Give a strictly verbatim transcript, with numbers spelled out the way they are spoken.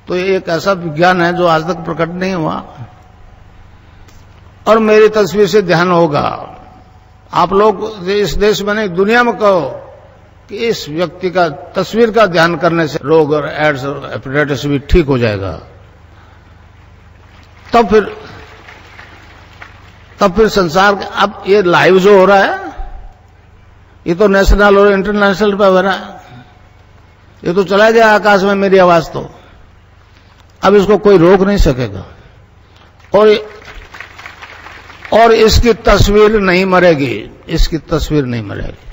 तो ये एक ऐसा विज्ञान है जो आज तक प्रकट नहीं हुआ। और मेरी तस्वीर से ध्यान होगा, आप लोग इस देश में नहीं दुनिया में कहो कि इस व्यक्ति का तस्वीर का ध्यान करने से रोग और एड्स और हेपेटाइटिस भी ठीक हो जाएगा। तब फिर तब फिर संसार अब ये लाइव जो हो रहा है ये तो नेशनल और इंटरनेशनल पे हो रहा है। ये तो चला गया आकाश में मेरी आवाज, तो अब इसको कोई रोक नहीं सकेगा। और और इसकी तस्वीर नहीं मरेगी, इसकी तस्वीर नहीं मरेगी।